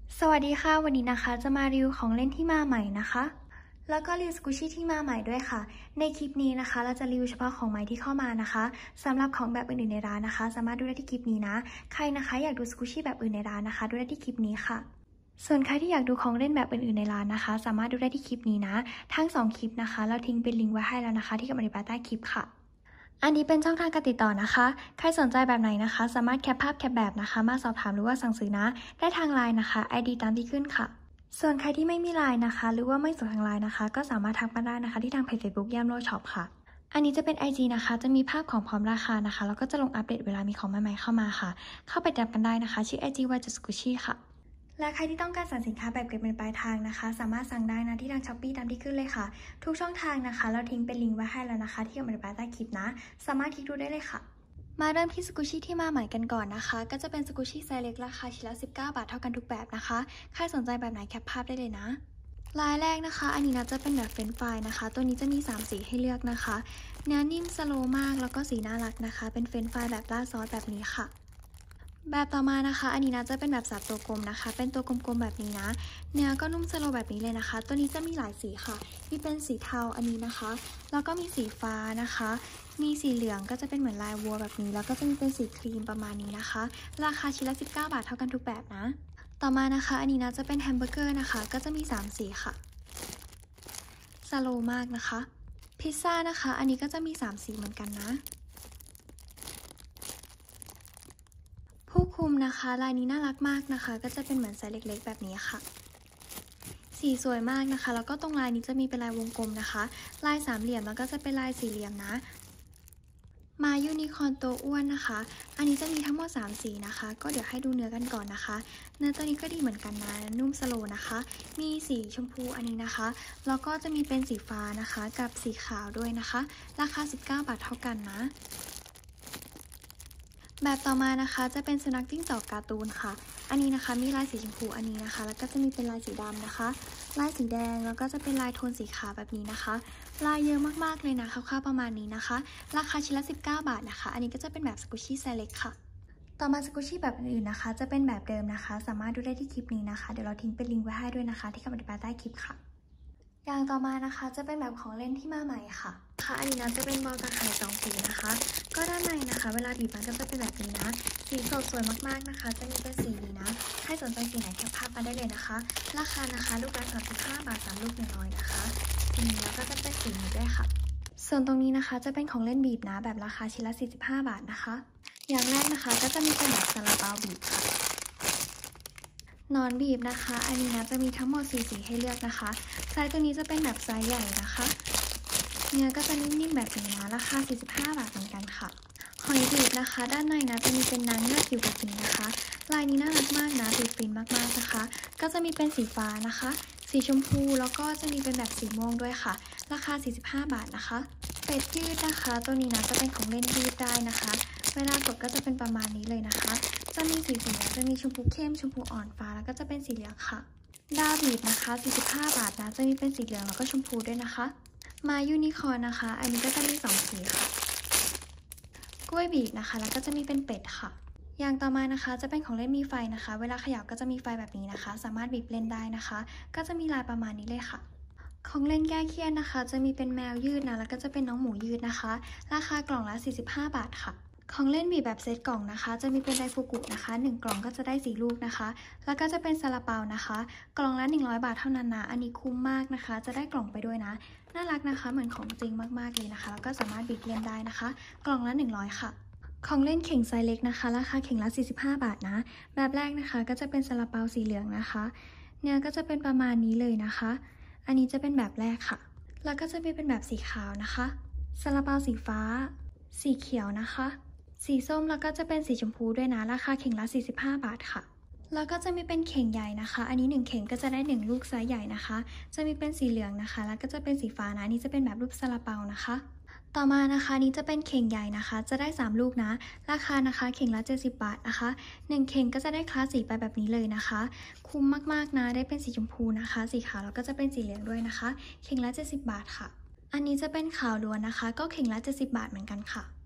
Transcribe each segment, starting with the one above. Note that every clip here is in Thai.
สวัสดีค่ะวันนี้นะคะจะมารีวิวของเล่นที่มาใหม่นะคะแล้วก็รีวิวสกูชี่ที่มาใหม่ด้วยค่ะในคลิปนี้นะคะเราจะรีวิวเฉพาะของใหม่ที่เข้ามานะคะสำหรับของแบบอื่นๆในร้านนะคะสามารถดูได้ที่คลิปนี้นะใครนะคะอยากดูสกูชี่แบบอื่นในร้านนะคะดูได้ที่คลิปนี้ค่ะส่วนใครที่อยากดูของเล่นแบบอื่นๆในร้านนะคะสามารถดูได้ที่คลิปนี้นะทั้ง2คลิปนะคะเราทิ้งเป็นลิงก์ไว้ให้แล้วนะคะที่กำลังอธิบายใต้คลิปค่ะอันนี้เป็นช่องทางการติดต่อนะคะใครสนใจแบบไหนนะคะสามารถแคปภาพแคปแบบนะคะมาสอบถามหรือว่าสั่งซื้อนะได้ทางไลน์นะคะ ID ตามที่ขึ้นค่ะส่วนใครที่ไม่มีไลน์นะคะหรือว่าไม่สะดวกทางไลน์นะคะก็สามารถทักมาได้นะคะที่ทางเพจ Facebook ย่ำโลช็อปค่ะอันนี้จะเป็น IG นะคะจะมีภาพของพร้อมราคานะคะแล้วก็จะลงอัปเดตเวลามีของใหม่ๆเข้ามาค่ะเข้าไปติดตามกันได้นะคะชื่อ IG Wajatskushi ค่ะและใครที่ต้องการสั่งสินค้าแบบเก็บเงินปลายทางนะคะสามารถสั่งได้นะที่ทาง Shopee ตามที่ขึ้นเลยค่ะทุกช่องทางนะคะเราทิ้งเป็นลิงก์ไว้ให้แล้วนะคะที่กำลังอธิบายใต้คลิปนะสามารถคลิกดูได้เลยค่ะมาเริ่มที่สกูชี่ที่มาใหม่กันก่อนนะคะก็จะเป็นสกูชี่ไซส์เล็กราคาชิ้นละ19 บาทเท่ากันทุกแบบนะคะใครสนใจแบบไหนแคปภาพได้เลยนะลายแรกนะคะอันนี้นะจะเป็นแบบเฟรนช์ฟรายนะคะตัวนี้จะมี3สีให้เลือกนะคะเนื้อนิ่มสโลว์มากแล้วก็สีน่ารักนะคะเป็นเฟรนช์ฟรายแบบราดซอสแบบนี้ค่ะแบบต่อมานะคะอันนี้นะจะเป็นแบบสับตัวกลมนะคะเป็นตัวกลมๆแบบนี้นะเนื้อก็นุ่มสโลว์แบบนี้เลยนะคะตัวนี้จะมีหลายสีค่ะมีเป็นสีเทาอันนี้นะคะแล้วก็มีสีฟ้านะคะมีสีเหลืองก็จะเป็นเหมือนลายวัวแบบนี้แล้วก็จะมีเป็นสีครีมประมาณนี้นะคะราคาชิ้นละ19 บาทเท่ากันทุกแบบนะต่อมานะคะอันนี้นะจะเป็นแฮมเบอร์เกอร์นะคะก็จะมี3สีค่ะสโลว์มากนะคะพิซซ่านะคะอันนี้ก็จะมี3สีเหมือนกันนะผู้คุมนะคะลายนี้น่ารักมากนะคะก็จะเป็นเหมือนไซส์เล็กๆแบบนี้ค่ะสีสวยมากนะคะแล้วก็ตรงลายนี้จะมีเป็นลายวงกลมนะคะลายสามเหลี่ยมแล้วก็จะเป็นลายสี่เหลี่ยมนะมายูนิคอร์นตัวอ้วนนะคะอันนี้จะมีทั้งหมด3สีนะคะก็เดี๋ยวให้ดูเนื้อกันก่อนนะคะเนื้อตัวนี้ก็ดีเหมือนกันนะนุ่มสโลว์นะคะมีสีชมพูอันนี้นะคะแล้วก็จะมีเป็นสีฟ้านะคะกับสีขาวด้วยนะคะราคา19 บาทเท่ากันนะแบบต่อมานะคะจะเป็นสุนัขจิ้งจอกการ์ตูนค่ะอันนี้นะคะมีลายสีชมพูอันนี้นะคะแล้วก็จะมีเป็นลายสีดำนะคะลายสีแดงแล้วก็จะเป็นลายโทนสีขาวแบบนี้นะคะลายเยอะมากๆเลยนะคร่าวๆประมาณนี้นะคะราคาชิ้นละ19 บาทนะคะอันนี้ก็จะเป็นแบบสกูชี่ไซส์เล็กค่ะต่อมาสกูชี่แบบอื่นๆนะคะจะเป็นแบบเดิมนะคะสามารถดูได้ที่คลิปนี้นะคะเดี๋ยวเราทิ้งเป็นลิงก์ไว้ให้ด้วยนะคะที่คำอธิบายใต้คลิปค่ะอย่างต่อมานะคะจะเป็นแบบของเล่นที่มาใหม่ค่ะอันนี้นะจะเป็นบอลตาข่าย2สีนะคะก็ด้านในนะคะเวลาบีบมันก็จะเป็นแบบนี้นะสีสดสวยมากๆนะคะจะมีเป็นสีนี้นะใครสนใจสีไหนแคปภาพมาได้เลยนะคะราคานะคะลูกละ35 บาท3ลูก100นะคะแล้วก็จะเป็นสีนี้ด้วยค่ะส่วนตรงนี้นะคะจะเป็นของเล่นบีบนะแบบราคาชิ้นละ45 บาทนะคะอย่างแรกนะคะก็จะมีเป็นแบบซาลาเปาบีบค่ะนอนบีบนะคะอันนี้นะจะมีทั้งหมด4สีให้เลือกนะคะไซส์ตัวนี้จะเป็นแบบไซส์ใหญ่นะคะเนื้อก็จะนิ่มๆแบบนี้นะราคา45 บาทเหมือนกันค่ะหอยบีบนะคะด้านในนะจะมีเป็นนางเงือกอยู่แบบนี้นะคะลายนี้น่ารักมากนะติดฟินมากๆนะคะก็จะมีเป็นสีฟ้านะคะสีชมพูแล้วก็จะมีเป็นแบบสีม่วงด้วยค่ะราคา45 บาทนะคะเป็ดยืดนะคะตัวนี้นะจะเป็นของเล่นยืดได้นะคะเวลากดก็จะเป็นประมาณนี้เลยนะคะจะมีสีนะจะมีชมพูเข้มชมพูอ่อนฟ้าแล้วก็จะเป็นสีเหลืองค่ะดาวบีบนะคะ45 บาทนะจะมีเป็นสีเหลืองแล้วก็ชมพูด้วยนะคะมายูนิคอร์นนะคะอันนี้ก็จะมี2สีค่ะกล้วยบีบนะคะแล้วก็จะมีเป็นเป็ดค่ะอย่างต่อมานะคะจะเป็นของเล่นมีไฟนะคะเวลาเขย่าก็จะมีไฟแบบนี้นะคะสามารถบีบเล่นได้นะคะก็จะมีลายประมาณนี้เลยค่ะของเล่นแก้เครียดนะคะจะมีเป็นแมวยืดนะแล้วก็จะเป็นน้องหมูยืดนะคะราคากล่องละ45 บาทค่ะของเล่นบีบแบบเซตกล่องนะคะจะมีเป็นไดฟูกุนะคะ1กล่องก็จะได้4ลูกนะคะแล้วก็จะเป็นซาลาเปานะคะกล่องละ100 บาทเท่านั้นนะอันนี้คุ้มมากนะคะจะได้กล่องไปด้วยนะน่ารักนะคะเหมือนของจริงมากๆเลยนะคะแล้วก็สามารถบีบเล่นได้นะคะกล่องละ100ค่ะของเล่นเข่งไซส์เล็กนะคะราคาเข่งละ45 บาทนะแบบแรกนะคะก็จะเป็นซาลาเปาสีเหลืองนะคะเนื้อก็จะเป็นประมาณนี้เลยนะคะอันนี้จะเป็นแบบแรกค่ะแล้วก็จะมีเป็นแบบสีขาวนะคะซาลาเปาสีฟ้าสีเขียวนะคะสีส้มแล้วก็จะเป็นสีชมพูด้วยนะราคาเข่งละ45 บาทค่ะแล้วก็จะมีเป็นเข่งใหญ่นะคะอันนี้1เข่งก็จะได้1ลูกไซส์ใหญ่นะคะจะมีเป็นสีเหลืองนะคะแล้วก็จะเป็นสีฟ้านะนี่จะเป็นแบบรูปซาลาเปานะคะต่อมานะคะนี้จะเป็นเข่งใหญ่นะคะจะได้3ลูกนะราคานะคะเข่งละ70 บาทนะคะ1เข่งก็จะได้คลาสสีไปแบบนี้เลยนะคะคุ้มมากๆนะได้เป็นสีชมพูนะคะสีขาวแล้วก็จะเป็นสีเหลืองด้วยนะคะเข่งละ70 บาทค่ะอันนี้จะเป็นขาวล้วนนะคะก็เข่งละ70 บาทเหมือนกันค่ะ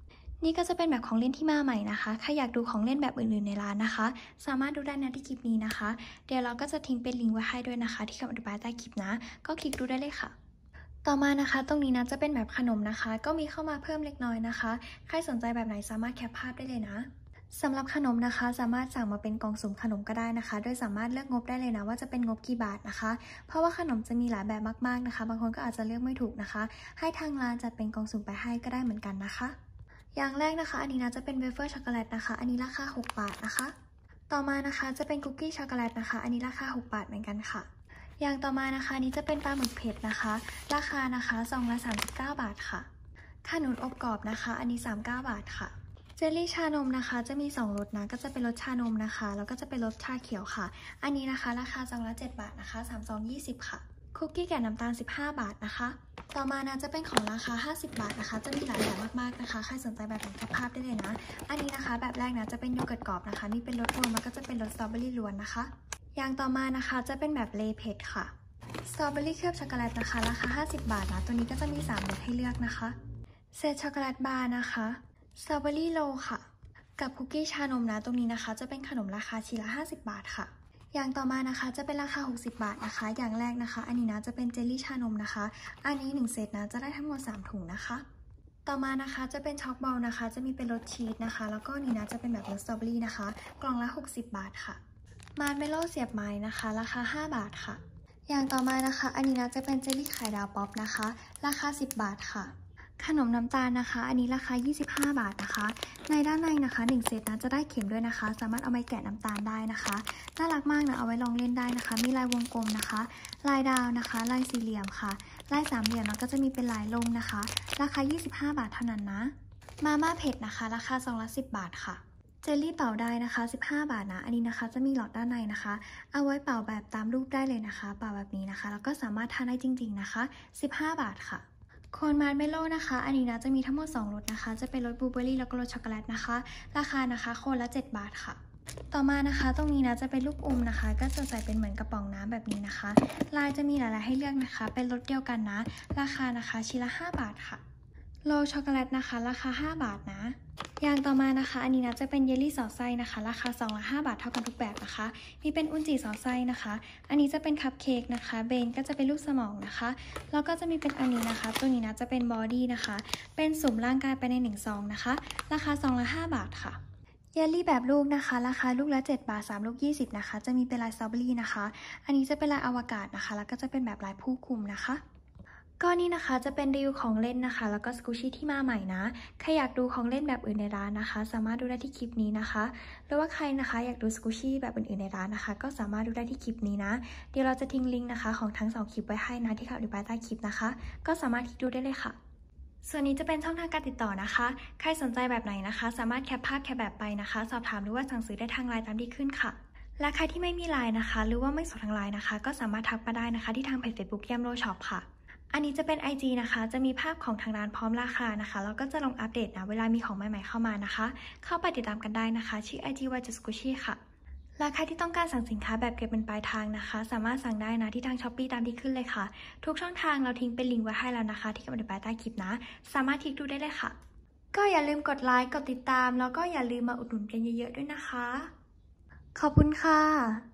นี่ก็จะเป็นแบบของเล่นที่มาใหม่นะคะใครอยากดูของเล่นแบบอื่นๆในร้านนะคะสามารถดูได้นะที่คลิปนี้นะคะเดี๋ยวเราก็จะทิ้งเป็นลิงก์ไว้ให้ด้วยนะคะที่คำอธิบายใต้คลิปนะก็คลิกดูได้เลยค่ะต่อมานะคะตรงนี้นะจะเป็นแบบขนมนะคะก็มีเข้ามาเพิ่มเล็กน้อยนะคะใครสนใจแบบไหนสามารถแคปภาพได้เลยนะสำหรับขนมนะคะสามารถสั่งมาเป็นกล่องสุ่มขนมก็ได้นะคะโดยสามารถเลือกงบได้เลยนะว่าจะเป็นงบกี่บาทนะคะเพราะว่าขนมจะมีหลายแบบมากๆนะคะบางคนก็อาจจะเลือกไม่ถูกนะคะให้ทางร้านจัดเป็นกล่องสุ่มไปให้ก็ได้เหมือนกันนะคะอย่างแรกนะคะอันนี้นะจะเป็นเวเฟอร์ช็อกโกแลตนะคะอันนี้ราคา6 บาทนะคะต่อมานะคะจะเป็นคุกกี้ช็อกโกแลตนะคะอันนี้ราคา6 บาทเหมือนกันค่ะอย่างต่อมานะคะนี้จะเป็นปลาหมึกเผ็ดนะคะราคานะคะซองละ39 บาทค่ะขนุนอบกรอบนะคะอันนี้39 บาทค่ะเจลลี่ชานมนะคะจะมี2รสนะก็จะเป็นรสชานมนะคะแล้วก็จะเป็นรสชาเขียวค่ะอันนี้นะคะราคาซองละ7 บาทนะคะ3 ซอง 20ค่ะคุกกี้แก่น้ำตาล15 บาทนะคะต่อมานะจะเป็นของราคา50 บาทนะคะจะมีหลายแบบมากๆนะคะใครสนใจแบบไหนแคปภาพได้เลยนะอันนี้นะคะแบบแรกนะจะเป็นโยเกิร์ตกรอบนะคะมีเป็นรสรวมแล้วก็จะเป็นรสสตรอเบอรี่ล้วนนะคะอย่างต่อมานะคะจะเป็นแบบเลเผ็ดค่ะสตรอเบอรี่เคลือบช็อกโกแลตนะคะราคา50 บาทนะตัวนี้ก็จะมี3รสให้เลือกนะคะเซตช็อกโกแลตบาร์นะคะสตรอเบอรี่โรลค่ะกับคุกกี้ชานมนะตรงนี้นะคะจะเป็นขนมราคาชิ้นละ50 บาทค่ะอย่างต่อมานะคะจะเป็นราคา60 บาทนะคะอย่างแรกนะคะอันนี้นะจะเป็นเจลลี่ชานมนะคะอันนี้1เซตนะจะได้ทั้งหมด3ถุงนะคะต่อมานะคะจะเป็นช็อกบอลนะคะจะมีเป็นรสชีสนะคะแล้วก็นี่นะจะเป็นแบบรสสตรอเบอรี่นะคะกล่องละ60 บาทค่ะมาร์เมลโล่เสียบไม้นะคะราคา5 บาทค่ะอย่างต่อมานะคะอันนี้นะจะเป็นเจลลี่ไข่ดาวป๊อปนะคะราคา10 บาทค่ะขนมน้ำตาลนะคะอันนี้ราคา25 บาทนะคะในด้านในนะคะ1เซตนะจะได้เข็มด้วยนะคะสามารถเอาไปแกะน้ำตาลได้นะคะน่ารักมากนะเอาไว้ลองเล่นได้นะคะมีลายวงกลมนะคะลายดาวนะคะลายสี่เหลี่ยมค่ะลายสามเหลี่ยมแล้วก็จะมีเป็นลายลมนะคะราคา25 บาทเท่านั้นนะมาม่าเผ็ดนะคะราคาซองละ10 บาทค่ะเจลลี่เป่าได้นะคะ15 บาทนะอันนี้นะคะจะมีหลอดด้านในนะคะเอาไว้เป่าแบบตามรูปได้เลยนะคะเป่าแบบนี้นะคะแล้วก็สามารถทานได้จริงๆนะคะ15 บาทค่ะโคนมาร์เมลโล่นะคะอันนี้นะจะมีทั้งหมด2รสนะคะจะเป็นรสบลูเบอร์รี่แล้วก็รสช็อกโกแลตนะคะราคานะคะโคนละ7 บาทค่ะต่อมานะคะตรงนี้นะจะเป็นลูกอมนะคะก็จะใส่เป็นเหมือนกระป๋องน้ำแบบนี้นะคะลายจะมีหลายๆให้เลือกนะคะเป็นรสเดียวกันนะราคานะคะชิ้นละ5 บาทค่ะโรลช็อกโกแลตนะคะราคา5 บาทนะอย่างต่อมานะคะอันนี้นะจะเป็นเยลลี่สอดไส้นะคะราคาซองละ5 บาทเท่ากันทุกแบบนะคะมีเป็นอุนจิสอดไส้นะคะอันนี้จะเป็นคัพเค้กนะคะเบนก็จะเป็นลูกสมองนะคะแล้วก็จะมีเป็นอันนี้นะคะตัวนี้นะจะเป็นบอดี้นะคะเป็นสุ่มร่างกายไปใน1 ซองนะคะราคาซองละ5 บาทค่ะเยลลี่แบบลูกนะคะราคาลูกละ7 บาท3 ลูก20นะคะจะมีเป็นลายสตรอเบอรี่นะคะอันนี้จะเป็นลายอวกาศนะคะแล้วก็จะเป็นแบบลายผู้คุมนะคะก็นี่นะคะจะเป็นรีวิวของเล่นนะคะแล้วก็สกูชี่ที่มาใหม่นะใครอยากดูของเล่นแบบอื่นในร้านนะคะสามารถดูได้ที่คลิปนี้นะคะหรือว่าใครนะคะอยากดูสกูชี่แบบอื่นๆในร้านนะคะก็สามารถดูได้ที่คลิปนี้นะเดี๋ยวเราจะทิ้งลิงก์นะคะของทั้ง2คลิปไว้ให้นะที่คำอธิบายใต้คลิปนะคะก็สามารถคลิกดูได้เลยค่ะส่วนนี้จะเป็นช่องทางการติดต่อนะคะใครสนใจแบบไหนนะคะสามารถแคปภาพแคปแบบไปนะคะสอบถามหรือว่าสั่งซื้อได้ทางไลน์ตามที่ขึ้นค่ะและใครที่ไม่มีไลน์นะคะหรือว่าไม่สดทางไลน์นะคะก็สามารถทักมาได้นะคะที่ทางเพจ Facebook ยำโรช็อปค่ะอันนี้จะเป็น IG นะคะจะมีภาพของทางร้านพร้อมราคานะคะแล้วก็จะลงอัปเดตนะเวลามีของใหม่ๆเข้ามานะคะเข้าไปติดตามกันได้นะคะชื่อ IG YJSQUISHY ค่ะและใครที่ต้องการสั่งสินค้าแบบเก็บเป็นปลายทางนะคะสามารถสั่งได้นะที่ทาง Shopee ตามที่ขึ้นเลยค่ะทุกช่องทางเราทิ้งเป็นลิงก์ไว้ให้แล้วนะคะที่กำลังใต้คลิปนะสามารถคลิกดูได้เลยค่ะก็อย่าลืมกดไลค์กดติดตามแล้วก็อย่าลืมมาอุดหนุนกันเยอะๆด้วยนะคะขอบคุณค่ะ